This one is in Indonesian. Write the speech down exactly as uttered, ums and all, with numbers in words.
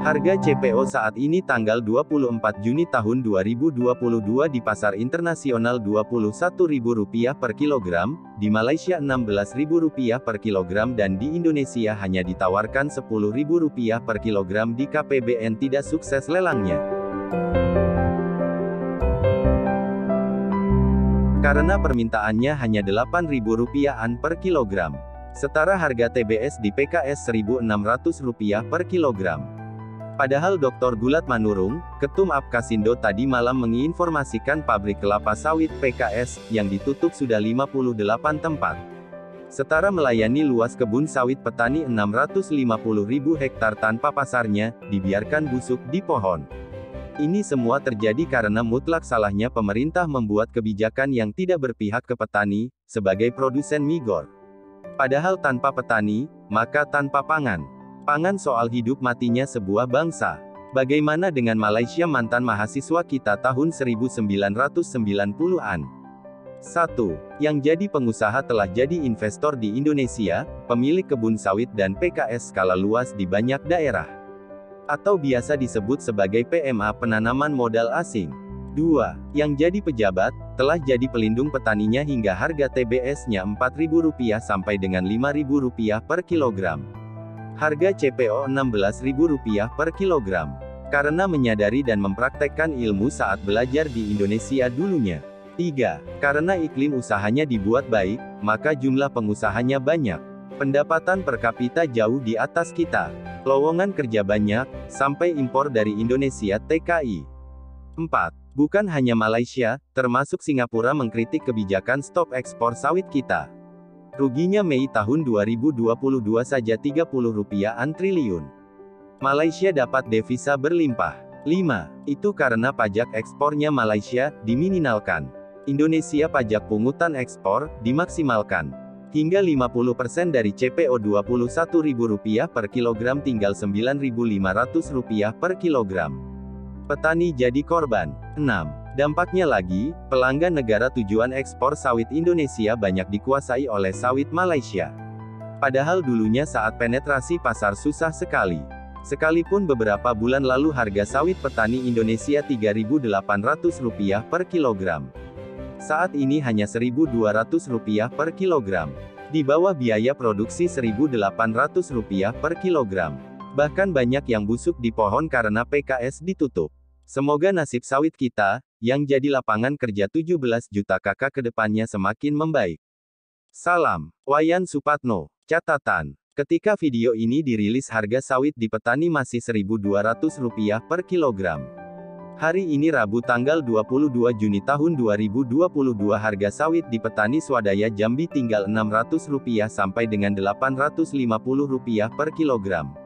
Harga C P O saat ini tanggal dua puluh empat Juni tahun dua ribu dua puluh dua di pasar internasional dua puluh satu ribu rupiah per kilogram, di Malaysia enam belas ribu rupiah per kilogram dan di Indonesia hanya ditawarkan sepuluh ribu rupiah per kilogram di K P B N tidak sukses lelangnya. Karena permintaannya hanya delapan ribu rupiahan per kilogram. Setara harga T B S di P K S seribu enam ratus rupiah per kilogram. Padahal doktor Gulat Manurung, Ketum Apkasindo tadi malam menginformasikan pabrik kelapa sawit P K S, yang ditutup sudah lima puluh delapan tempat. Setara melayani luas kebun sawit petani enam ratus lima puluh ribu hektar tanpa pasarnya, dibiarkan busuk di pohon. Ini semua terjadi karena mutlak salahnya pemerintah membuat kebijakan yang tidak berpihak ke petani, sebagai produsen migor. Padahal tanpa petani, maka tanpa pangan. Pangan soal hidup matinya sebuah bangsa. Bagaimana dengan Malaysia mantan mahasiswa kita tahun seribu sembilan ratus sembilan puluhan? satu. Yang jadi pengusaha telah jadi investor di Indonesia, pemilik kebun sawit dan P K S skala luas di banyak daerah. Atau biasa disebut sebagai P M A penanaman modal asing. dua. Yang jadi pejabat, telah jadi pelindung petaninya hingga harga T B S-nya empat ribu rupiah sampai dengan lima ribu rupiah per kilogram. Harga C P O enam belas ribu rupiah per kilogram. Karena menyadari dan mempraktekkan ilmu saat belajar di Indonesia dulunya. tiga. Karena iklim usahanya dibuat baik, maka jumlah pengusahanya banyak. Pendapatan per kapita jauh di atas kita. Lowongan kerja banyak, sampai impor dari Indonesia T K I. empat. Bukan hanya Malaysia, termasuk Singapura mengkritik kebijakan stop ekspor sawit kita. Ruginya Mei tahun dua ribu dua puluh dua saja tiga puluh rupiahan triliun. Malaysia dapat devisa berlimpah. lima. Itu karena pajak ekspornya Malaysia diminimalkan. Indonesia pajak pungutan ekspor dimaksimalkan. Hingga lima puluh persen dari C P O dua puluh satu ribu rupiah per kilogram tinggal sembilan ribu lima ratus rupiah per kilogram. Petani jadi korban. enam. Dampaknya lagi, pelanggan negara tujuan ekspor sawit Indonesia banyak dikuasai oleh sawit Malaysia. Padahal dulunya saat penetrasi pasar susah sekali. Sekalipun beberapa bulan lalu harga sawit petani Indonesia tiga ribu delapan ratus rupiah per kilogram. Saat ini hanya seribu dua ratus rupiah per kilogram. Di bawah biaya produksi seribu delapan ratus rupiah per kilogram. Bahkan banyak yang busuk di pohon karena P K S ditutup. Semoga nasib sawit kita, yang jadi lapangan kerja tujuh belas juta kakak ke depannya semakin membaik. Salam, Wayan Supatno. Catatan, ketika video ini dirilis harga sawit di petani masih seribu dua ratus rupiah per kilogram. Hari ini Rabu tanggal dua puluh dua Juni tahun dua ribu dua puluh dua harga sawit di petani swadaya Jambi tinggal enam ratus rupiah sampai dengan delapan ratus lima puluh rupiah per kilogram.